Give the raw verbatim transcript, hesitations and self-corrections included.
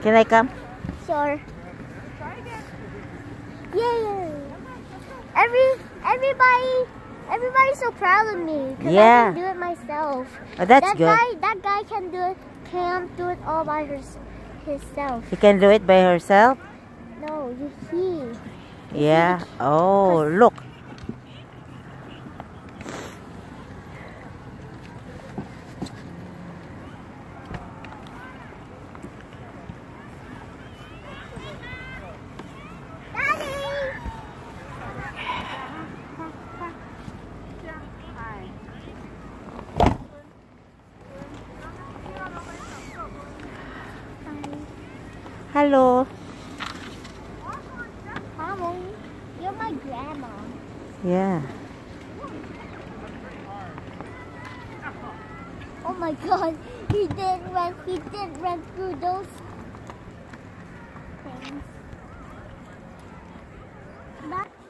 Can I come? Sure. Yay! Every everybody everybody's so proud of me because Yeah. I can do it myself. Oh, that's that good. guy that guy can do it can't do it all by his, himself. She can do it by herself? No, you he. Yeah. Oh, look. Hello. Mommy, you're my grandma. Yeah. Oh my God, he did run. He did run through those things. But